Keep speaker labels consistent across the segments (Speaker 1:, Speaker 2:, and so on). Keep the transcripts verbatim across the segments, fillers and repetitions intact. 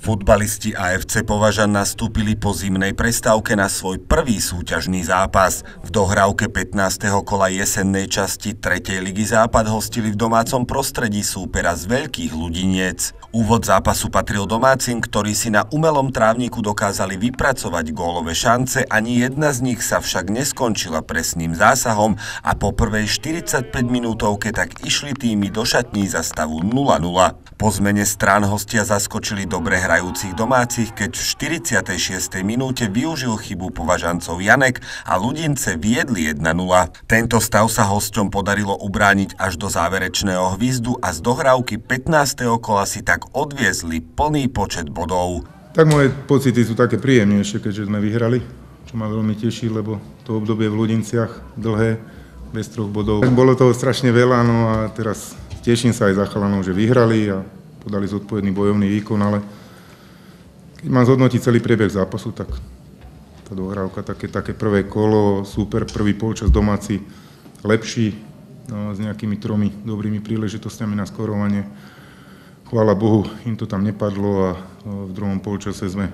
Speaker 1: Futbalisti á ef cé Považan nastúpili po zimnej prestávke na svoj prvý súťažný zápas. V dohrávke pätnásteho kola jesennej časti tretej ligy Západ hostili v domácom prostredí súpera z Veľkých Ľudiniec. Úvod zápasu patril domácim, ktorí si na umelom trávniku dokázali vypracovať gólové šance, ani jedna z nich sa však neskončila presným zásahom a po prvej štyridsaťpäť minútovke tak išli týmy do šatní za stavu nula nula. Po zmene strán hostia zaskočili dobre hrajúcich domácich, keď v štyridsiatej šiestej minúte využil chybu Považancov Janek a Ľudince viedli jedna nula. Tento stav sa hosťom podarilo ubrániť až do záverečného hvizdu a z dohrávky pätnásteho kola si tak odviezli plný počet bodov.
Speaker 2: Tak moje pocity sú také príjemnejšie, keďže sme vyhrali, čo ma veľmi teší, lebo to obdobie v Ľudinciach dlhé, bez troch bodov. Bolo toho strašne veľa, no a teraz teším sa aj za chalanov, že vyhrali a podali zodpovedný bojovný výkon, ale keď mám zhodnotiť celý priebeh zápasu, tak tá dohrávka, také, také prvé kolo, super, prvý polčas domáci lepší, no, s nejakými tromi dobrými príležitostiami na skorovanie. Chvála Bohu, im to tam nepadlo a v druhom polčase sme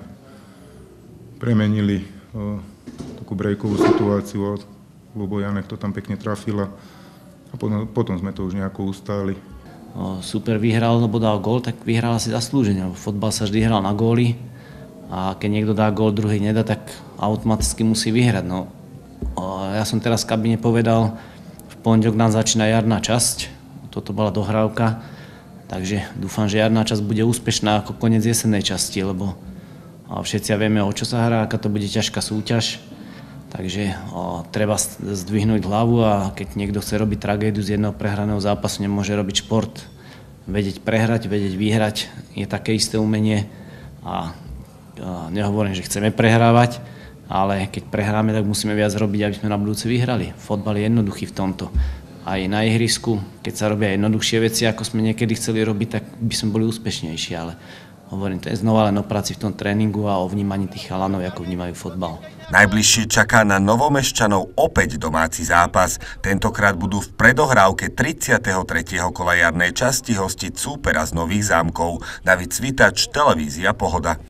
Speaker 2: premenili o, takú brejkovú situáciu, lebo Janek to tam pekne trafila a potom, potom sme to už nejako ustáli.
Speaker 3: O, super vyhral, lebo dal gól, tak vyhral asi zaslúžene. Fotbal sa vždy hral na góly a keď niekto dá gól, druhý nedá, tak automaticky musí vyhrať. No, o, ja som teraz v kabíne povedal, v pondelok nám začína jarná časť, toto bola dohrávka, takže dúfam, že jarná časť bude úspešná ako koniec jesennej časti, lebo o, všetci vieme, o čo sa hrá, aká to bude ťažká súťaž. Takže o, treba zdvihnúť hlavu a keď niekto chce robiť tragédiu z jedného prehraného zápasu, nemôže robiť šport. Vedieť prehrať, vedieť vyhrať je také isté umenie a, a nehovorím, že chceme prehrávať, ale keď prehráme, tak musíme viac robiť, aby sme na budúce vyhrali. Fotbal je jednoduchý v tomto. Aj na ihrisku, keď sa robia jednoduchšie veci, ako sme niekedy chceli robiť, tak by sme boli úspešnejší, ale hovorím, to je znova len o práci v tom tréningu a o vnímaní tých chalanov, ako vnímajú fotbal.
Speaker 1: Najbližšie čaká na Novomešťanov opäť domáci zápas. Tentokrát budú v predohrávke tridsiateho tretieho kola jarnej časti hostiť súpera z Nových Zámkov. David Cvitač, televízia Pohoda.